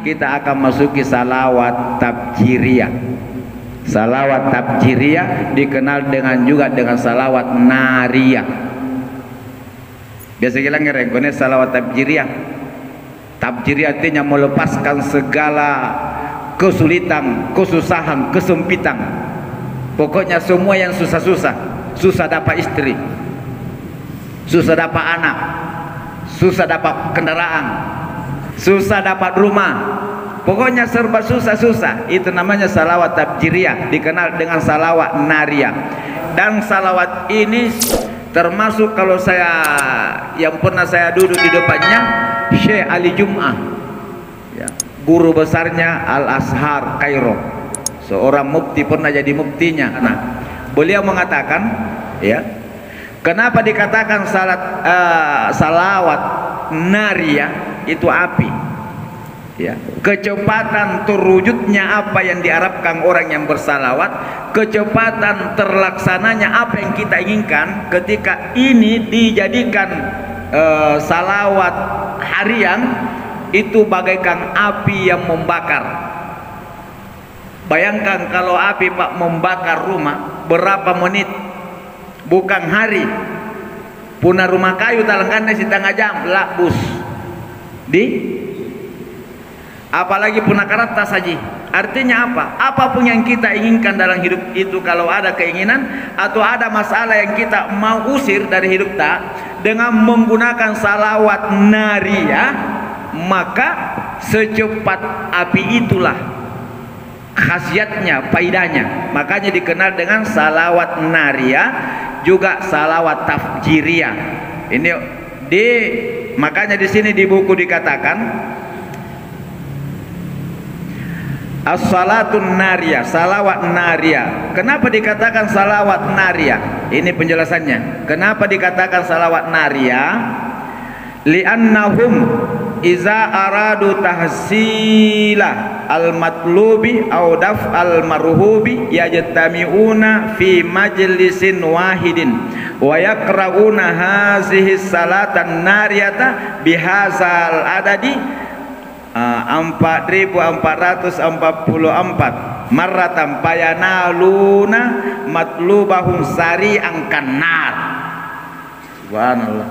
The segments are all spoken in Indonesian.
kita akan masuki salawat tabjiriyah. Salawat tabjiriyah dikenal dengan juga dengan salawat nariyah. Biasa kita ngerengkone salawat tabjiriyah. Tabjiriyah artinya melepaskan segala kesulitan, kesusahan, kesempitan. Pokoknya semua yang susah-susah. Susah dapat istri, susah dapat anak, susah dapat kendaraan, susah dapat rumah. Pokoknya serba susah-susah. Itu namanya salawat tabjiriyah, dikenal dengan salawat nariyah. Dan salawat ini termasuk kalau saya yang pernah saya duduk di depannya Syekh Ali Jum'ah ya, guru besarnya Al-Azhar Kairo, seorang mufti, pernah jadi muftinya. Nah, beliau mengatakan ya, kenapa dikatakan salawat nariyah itu api ya, kecepatan terwujudnya apa yang diharapkan orang yang bersalawat, kecepatan terlaksananya apa yang kita inginkan ketika ini dijadikan salawat harian, itu bagaikan api yang membakar. Bayangkan kalau api Pak membakar rumah berapa menit, bukan hari. Punah rumah kayu talangkan setengah jam labus di, apalagi punah kertas saja. Artinya apa? Apapun yang kita inginkan dalam hidup itu, kalau ada keinginan atau ada masalah yang kita mau usir dari hidup kita dengan menggunakan salawat nariyah, maka secepat api itulah khasiatnya, faidahnya. Makanya dikenal dengan salawat nariyah, juga salawat tafjiriyah. Ini makanya di sini di buku dikatakan as-salatun nariyah, salawat nariyah. Kenapa dikatakan salawat nariyah? Ini penjelasannya. Kenapa dikatakan salawat nariyah? Li'annahum iza aradu tahsila al-matlubi au daf al-marhubi yajtami'una fi majlisin wahidin wa yakra'una hazihi salatan nariyata bihazal adadi 4444 marratan payanaluna matlubahum sari'an kannar. Subhanallah.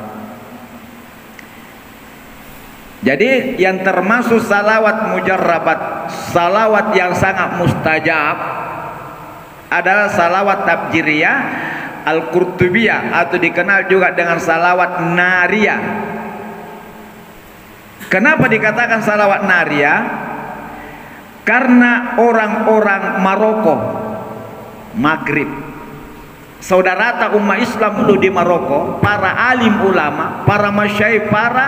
Jadi yang termasuk salawat mujarrabat, salawat yang sangat mustajab adalah salawat tabjiriyah al-qurtubiyah, atau dikenal juga dengan salawat nariyah. Kenapa dikatakan salawat nariyah? Karena orang-orang Maroko, Maghrib, saudara umat Islam dulu di Maroko, para alim ulama, para masyaikh, para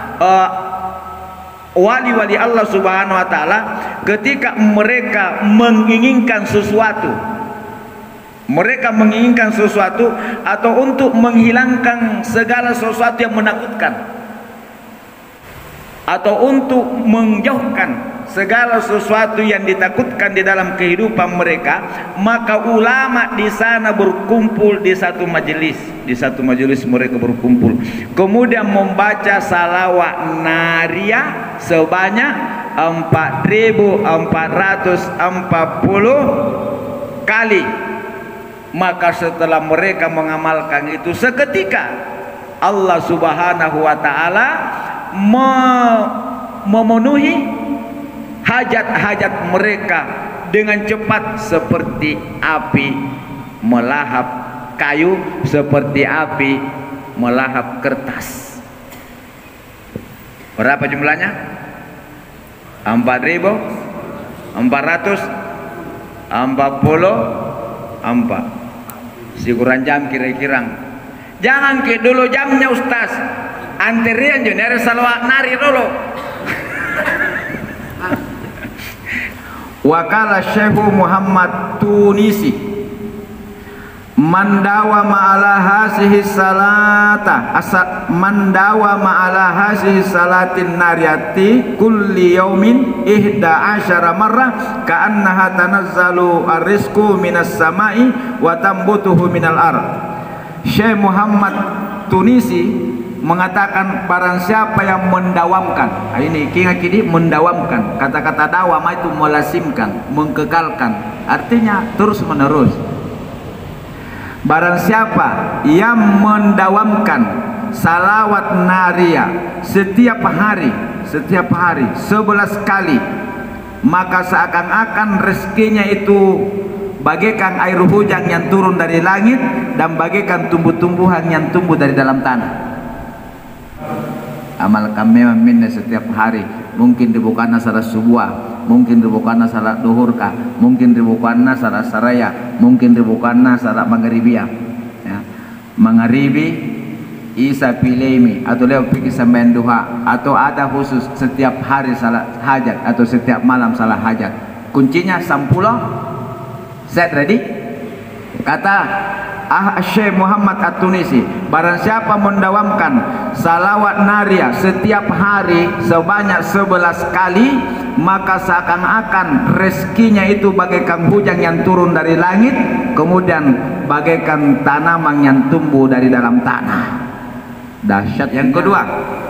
wali-wali Allah Subhanahu wa taala, ketika mereka menginginkan sesuatu, atau untuk menghilangkan segala sesuatu yang menakutkan, atau untuk menjauhkan segala sesuatu yang ditakutkan di dalam kehidupan mereka, maka ulama di sana berkumpul di satu majelis. Di satu majelis mereka berkumpul, kemudian membaca salawat nariyah sebanyak 4440 kali. Maka setelah mereka mengamalkan itu, seketika Allah Subhanahu wa taala memenuhi hajat-hajat mereka dengan cepat, seperti api melahap kayu, seperti api melahap kertas. Berapa jumlahnya? 4444. Sikuran jam kira-kira. Jangan ke dulu jamnya Ustaz. Antrian junior salawat nari dulu. Wakala Syekh Muhammad Tunisi, mandawa ma'ala hasihi salata mandawa ma'ala hasihi salatin nariyati kulli yaumin 11 marrah ka'annaha tanazzalu ar-rizqu minas sama'i wa tambutuhu minal ard. Syekh Muhammad Tunisi mengatakan barang siapa yang mendawamkan, ini kini mendawamkan, kata-kata dawam itu melasimkan, mengkekalkan, artinya terus menerus. Barang siapa yang mendawamkan salawat nariyah setiap hari 11 kali, maka seakan-akan rezekinya itu bagaikan air hujan yang turun dari langit dan bagaikan tumbuh-tumbuhan yang tumbuh dari dalam tanah. Amal kami minna setiap hari, mungkin dibukanna salat subuh, mungkin dibukanna salat duhur kah, mungkin dibukanna salat saraya, mungkin dibukanna salat maghribiyah, ya. Maghribi Isa pilemi atau lewat pergi sampai duha, atau ada khusus setiap hari salat hajat atau setiap malam salat hajat. Kuncinya 10 set ready. Kata Syekh Muhammad At-Tunisi, barang siapa mendawamkan salawat nariyah setiap hari sebanyak 11 kali, maka seakan-akan rezekinya itu bagaikan hujan yang turun dari langit, kemudian bagaikan tanaman yang tumbuh dari dalam tanah. Dahsyat. Yang kedua,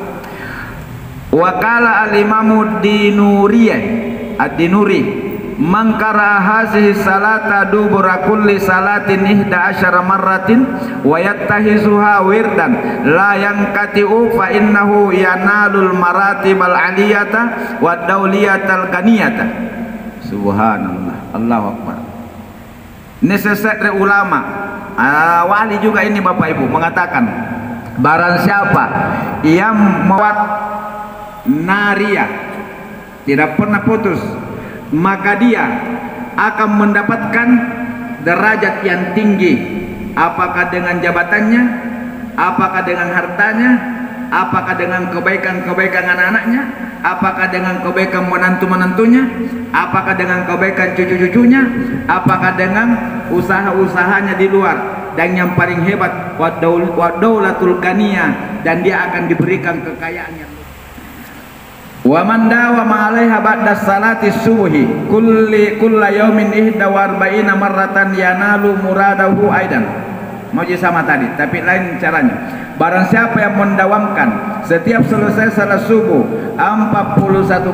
wakala al-imamu ad-dinuri man qara'a hazihi salata dubura kulli salatin 11 marratin wa yattahizuha wirdan la yanqati'u fa innahu yanalul maratibal aliyata wad dauliyatal ganiyata. Subhanallah, Allahu akbar. Ini sesat ulama, wali juga ini Bapak Ibu, mengatakan barang siapa yang mewat nariyah tidak pernah putus, maka dia akan mendapatkan derajat yang tinggi, apakah dengan jabatannya, apakah dengan hartanya, apakah dengan kebaikan-kebaikan anak-anaknya, apakah dengan kebaikan menantu-menantunya, apakah dengan kebaikan cucu-cucunya, apakah dengan usaha-usahanya di luar. Dan yang paling hebat, wadaulatul ganiyah, dan dia akan diberikan kekayaan yang wa man dawama 'alaiha ba'da salati subuhi kulla yaumin 41 marratan yanalu muradahu aidan. Mau sama tadi, tapi lain caranya. Barang siapa yang mendawamkan setiap selesai salat subuh 41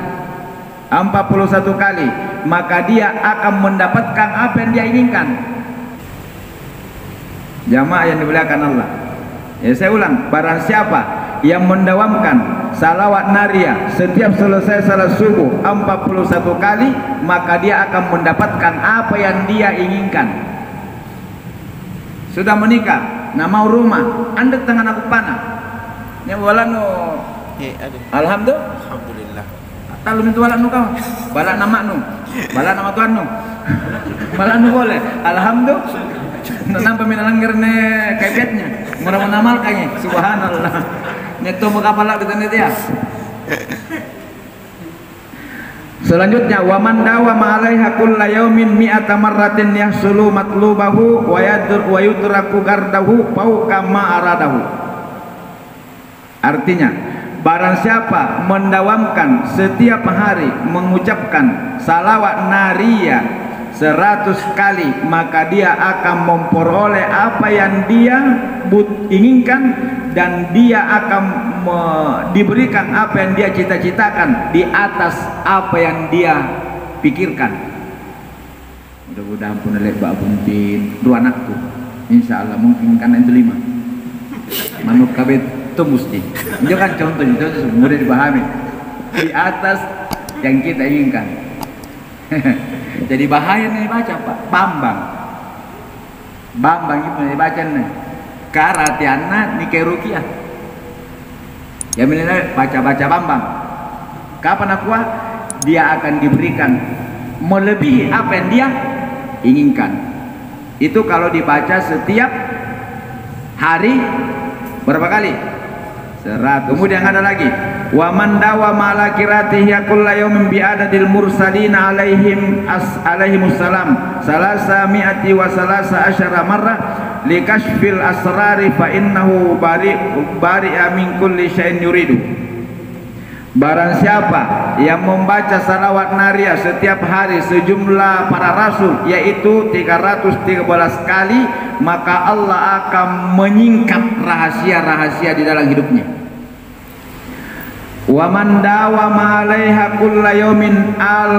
kali, maka dia akan mendapatkan apa yang dia inginkan. Jamaah yang dimuliakan Allah, ya saya ulang, barang siapa yang mendawamkan salawat nariyah setiap selesai salat subuh 41 kali, maka dia akan mendapatkan apa yang dia inginkan. Sudah menikah, nah mau rumah, andek tangan aku panah. Nya wala no. Alhamdulillah. Kalau minta wala no kau, bala nama nu, bala nama Tuhan nu, bala nu boleh. Alhamdulillah. Nampak minalanggar ne kaitnya, murah menamal kayaknya. Subhanallah. Nyeto makapala kita dia. Selanjutnya, wa man dawama 'alaiha kulla yaumin 100 marratin yahsulu matlubahu wa yutraku gardahu fauqa ma aradahu. Artinya, barang siapa mendawamkan setiap hari mengucapkan salawat nariyah 100 kali, maka dia akan memperoleh apa yang dia inginkan, dan dia akan diberikan apa yang dia cita-citakan di atas apa yang dia pikirkan. Mudah-mudahan pun lebat buntin 2 anakku, insya Allah mungkin kan itu 5 manuk kabet tembus di itu kan contohnya, itu mudah dipahami, di atas yang kita inginkan. Jadi bahaya nih baca Pak Bambang itu nih baca nih karatiana nih kayak rukiah ya menilai baca Bambang. Kapan aku dia akan diberikan melebihi apa yang dia inginkan. Itu kalau dibaca setiap hari berapa kali? 100. Kemudian ada lagi, wa man dawama ala qiraatihi kulla yawmin bi adadil mursalina alaihimussalam 313 marrah li kashfil asrari fa innahu bari'a min kulli syai'in yuridu. Barang siapa yang membaca salawat nariyah setiap hari sejumlah para rasul, yaitu 313 kali, maka Allah akan menyingkap rahasia-rahasia di dalam hidupnya. Wa man dawama 'alaiha kulla yawmin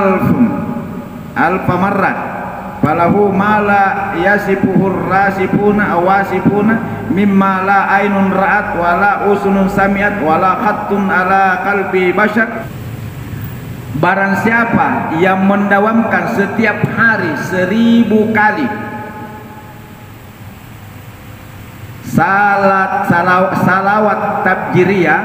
alfa marrat falahu ma la yasifuhur rasifuna awasifuna mimma la ainun ra'at wa la usunun sami'at wa la khattun ala qalbi bashar. Barang siapa yang mendawamkan setiap hari 1000 kali salawat tabjiriyah,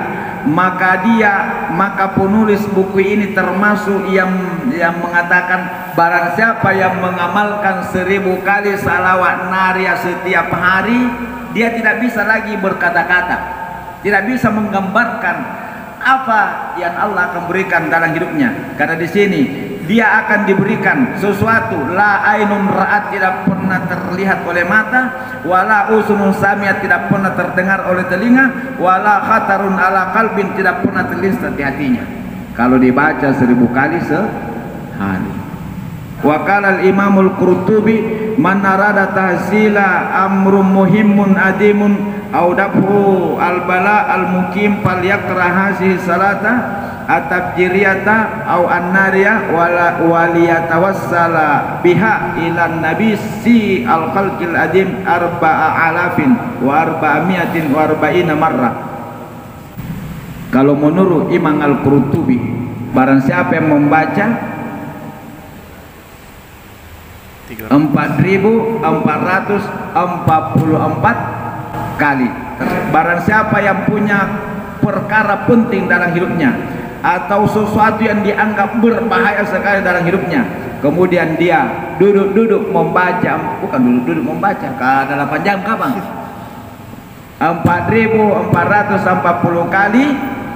maka penulis buku ini termasuk yang mengatakan barang siapa yang mengamalkan 1000 kali salawat nariyah setiap hari, dia tidak bisa lagi berkata-kata, tidak bisa menggambarkan apa yang Allah akan berikan dalam hidupnya. Karena di sini dia akan diberikan sesuatu la ainun ra'at, tidak pernah terlihat oleh mata, wala usunun sami'at, tidak pernah terdengar oleh telinga, wala khatarun ala qalbin, tidak pernah terlintas di hatinya. Kalau dibaca 1000 kali sehari. Wa qala al-Imam al-Qurtubi man arada tahsila amrun muhimmun adimun aw dafu al-bala al-mukim falyaqra hadhihi salata at-tabjiriyata aw an-nariyah waliyatawassala biha ila nabi si al-khalqil adim 4,440 marrah. Kalau menurut Imam al-Qurtubi, barang siapa yang membaca 4444 kali, barang siapa yang punya perkara penting dalam hidupnya atau sesuatu yang dianggap berbahaya sekali dalam hidupnya, kemudian dia duduk membaca, bukan duduk membaca, kada 8 jam kapan? 4440 kali,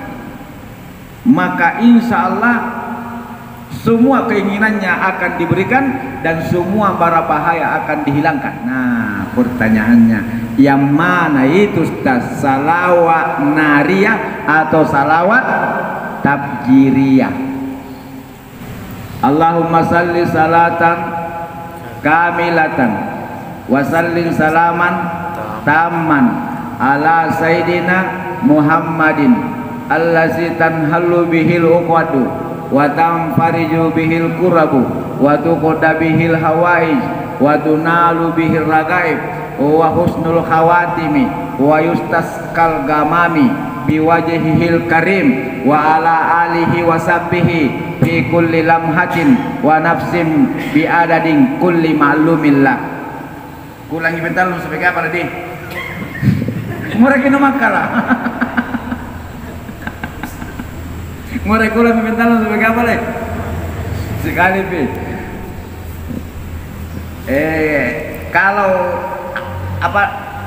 maka insya Allah semua keinginannya akan diberikan dan semua bara bahaya akan dihilangkan. Nah, pertanyaannya, yang mana itu Ustaz? Salawat nariyah atau salawat tabjiriyah? Allahumma salli salatan kamilatan wa sallim salaman tamman ala sayyidina Muhammadin allazi tanhallu bihil uqadu wa tanfariju bihil kurabu wa tuqda bihil hawaij wa tunalu bihil ragaib wa husnul khawatimi wa yustaskal gamami biwajhihil karim wa ala alihi wa sahbihi fi kulli lamhatin wa nafsim bi adadin kulli ma'lumillah. Kulangi bentar lu sebagai apa tadi? Mereka no makala. Mereka kulangi bentar lu sebagai apa lagi? Sekali pi. Kalau apa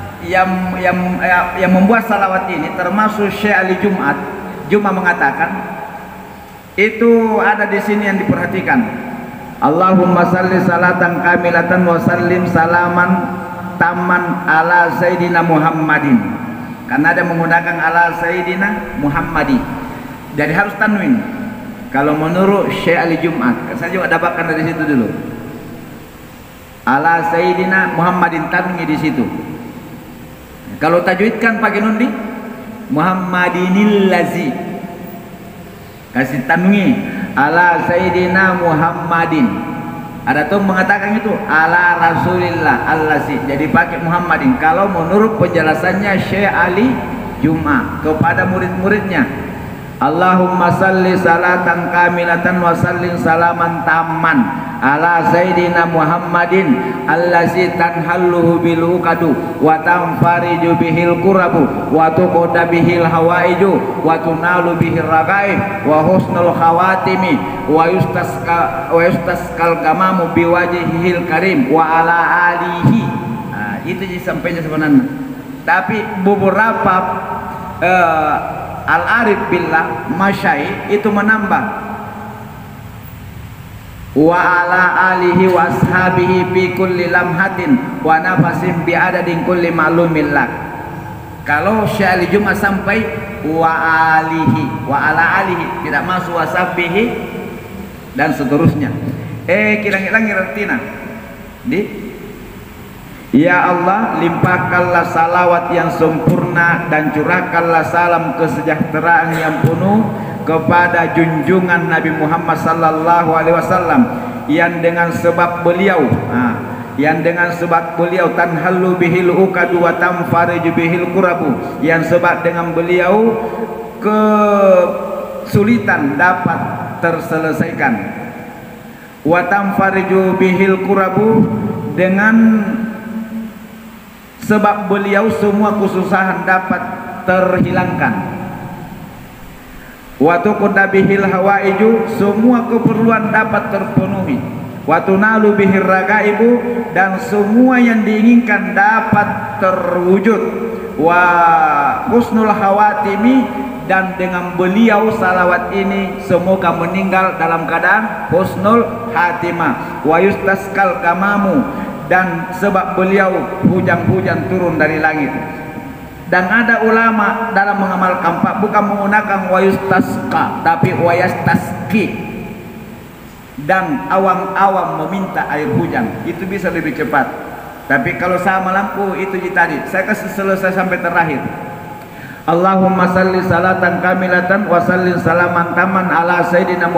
yang membuat salawat ini termasuk Syekh Ali Jum'ah mengatakan itu ada di sini yang diperhatikan. Allahumma salli salatan kamilatan wa sallim salaman taman ala sayyidina Muhammadin. Karena ada menggunakan ala sayyidina Muhammadi, jadi harus tanwin. Kalau menurut Syekh Ali Jum'ah, saya juga dapatkan dari situ dulu. Ala sayyidina Muhammadin, tanwi di situ. Kalau tajwidkan pakai nundi Muhammadinil lazi, kasih tanwi ala sayyidina Muhammadin. Ada tuh mengatakan itu ala rasulillah allazi, jadi pakai Muhammadin. Kalau menurut penjelasannya Syekh Ali Jum'ah kepada murid-muridnya, Allahumma salli salatan kamilatan wa sallim salaman tamman ala sayyidina Muhammadin allazi tanhalluhu bil uqadu wa tanfariju bihil kurabu wa tuqda bihil hawaiju wa tunalu bihir ragaib wa husnul khawatimi wa yustaskal gamamu biwajhihil karim wa ala alihi. Itu disampaikan sebenarnya, tapi beberapa al-arif billah masyai itu menambah wa ala alihi wa ashabihi fi kulli lamhatin wa nafasin bi adadin kulli ma'lumillah. Kalau Syekh Ali Jum'ah sampai wa alihi, wa ala alihi, tidak masuk wasabbihi dan seterusnya. Kilang-kilang artinya di ya Allah, limpahkanlah salawat yang sempurna dan curahkanlah salam kesejahteraan yang penuh kepada junjungan Nabi Muhammad sallallahu alaihi wasallam yang dengan sebab beliau tanhallu bihil uqadu wa tanfariju bihil kurabu, yang sebab dengan beliau kesulitan dapat terselesaikan, wa tanfariju bihil kurabu, dengan sebab beliau semua kesusahan dapat terhilangkan, wa tuqda bihil hawaiju, semua keperluan dapat terpenuhi, wa tunalu bihir ragaibu, dan semua yang diinginkan dapat terwujud, wa husnul khawatimi, dan dengan beliau salawat ini semoga meninggal dalam keadaan husnul khatimah, wa yustaskal gamamu, dan sebab beliau hujan-hujan turun dari langit. Dan ada ulama dalam mengamalkan Pak bukan menggunakan wayustaska tapi wayastaski, dan awam-awam meminta air hujan, itu bisa lebih cepat. Tapi kalau sama lampu itu tadi saya kasih selesai sampai terakhir. Allahumma salli salatan kamilatan wa sallim salaman taman ala sayyidina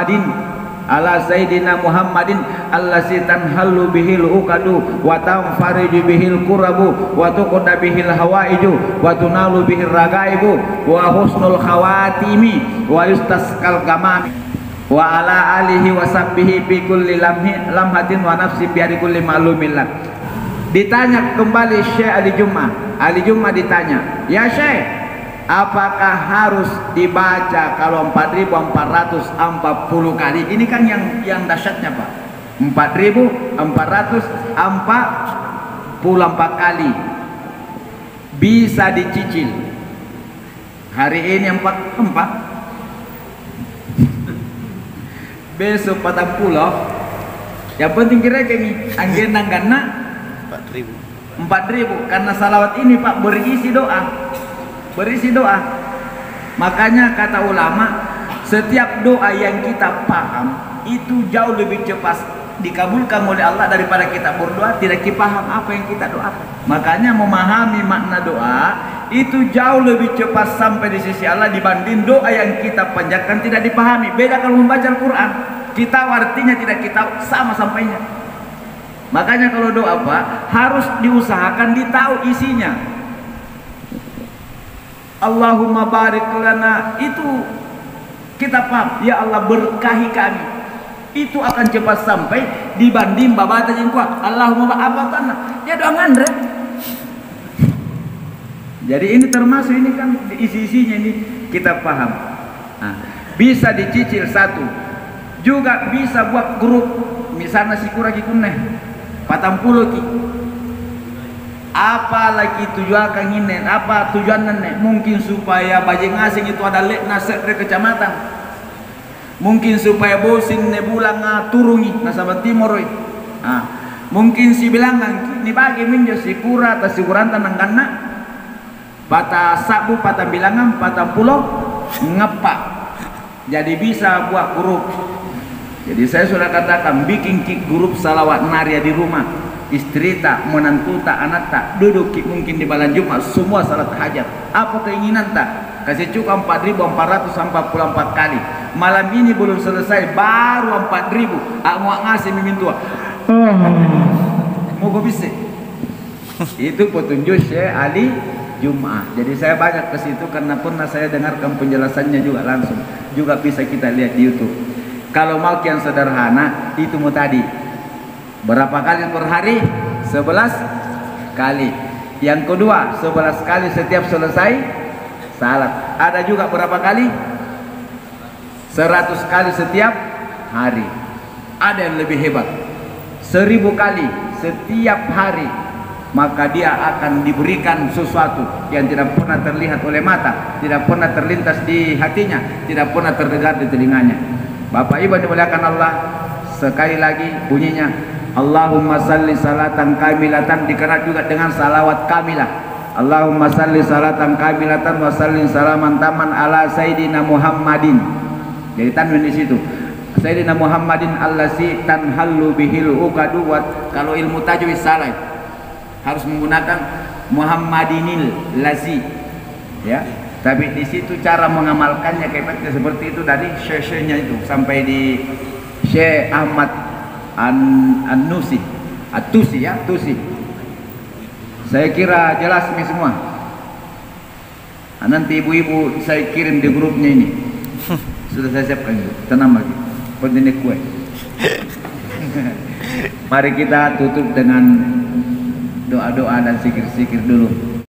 Muhammadin allazi tanhallu bihil uqadu wa tanfariju bihil kurabu wa tuqda bihil hawaiju wa tunalu bihir ragaibu wa husnul khawatimi wa yustaskal gamami wa ala alihi wa sahbihi bi kulli lamhatin wa nafsi bi kulli ma'lumillah. Ditanya kembali Syekh Ali Jum'ah ditanya, ya Syekh, apakah harus dibaca kalau 4.440 kali? Ini kan yang dahsyatnya Pak, 4.444 kali bisa dicicil. Hari ini 4, besok 40. Yang penting kira-kira ini anggenang karena 4.000 karena salawat ini Pak berisi doa. Makanya kata ulama, setiap doa yang kita paham itu jauh lebih cepat dikabulkan oleh Allah daripada kita berdoa tidak paham apa yang kita doakan. Makanya memahami makna doa itu jauh lebih cepat sampai di sisi Allah dibanding doa yang kita panjatkan tidak dipahami. Beda kalau membaca Al-Quran, kita artinya tidak kita sama sampainya. Makanya kalau doa Pak harus diusahakan ditahu isinya. Allahumma barik lana, itu kita paham, ya Allah berkahi kami, itu akan cepat sampai dibanding babata yang kuat Allahumma ba'abatana, ya doa ngandre. Jadi ini termasuk ini kan isi-isinya ini kita paham. Nah, bisa dicicil satu, juga bisa buat grup, misalnya si kuragi kuneh 40 ki. Apalagi tujuan kanginen, apa tujuan nenek? Mungkin supaya bajing asing itu ada lek nasib dari kecamatan. Mungkin supaya bosin nebulang turungi nasabat timur. Mungkin si bilangan ni bagi minjo si kura atau si kuranta nangkana. Bata sabu patah bilangan patah pulau ngepak. Jadi bisa buat grup. Jadi saya sudah katakan bikin grup salawat naria di rumah. Istri tak, menantu tak, anak tak, duduk mungkin di malam Jumat semua salat hajat. Apa keinginan tak? Kasih cukup 4.444 kali. Malam ini belum selesai, baru 4.000. Aku ngasih mimintua. Mau gue bisa. Itu petunjuk Syekh Ali Jum'ah. Jadi saya banyak ke situ karena pernah saya dengarkan penjelasannya juga langsung. Juga bisa kita lihat di YouTube. Kalau mau yang sederhana itu mau tadi. Berapa kali per hari? 11 kali. Yang kedua 11 kali setiap selesai salat. Ada juga berapa kali? 100 kali setiap hari. Ada yang lebih hebat, 1000 kali setiap hari. Maka dia akan diberikan sesuatu yang tidak pernah terlihat oleh mata, tidak pernah terlintas di hatinya, tidak pernah terdengar di telinganya. Bapak Ibu dimuliakan Allah, sekali lagi bunyinya Allahumma salli salatan kamilatan, dikenal juga dengan salawat kamilah. Allahumma salli salatan kamilatan wa sallim salaman taman ala sayyidina Muhammadin. Jadi tanwin di situ. Sayyidina Muhammadin allasi tanhallu bihil uqadu. Kalau ilmu tajwid salah, harus menggunakan Muhammadinil lazi, ya. Tapi di situ cara mengamalkannya kayak seperti itu tadi, syekh-syekhnya itu sampai di Syekh Ahmad An-Nusi, At-Tusi ya, Tusi. Saya kira jelas ini semua. Nah, nanti ibu-ibu saya kirim di grupnya ini. Sudah saya siapkan itu. Tenang lagi. Kontinnya kue. Mari kita tutup dengan doa-doa dan zikir-zikir dulu.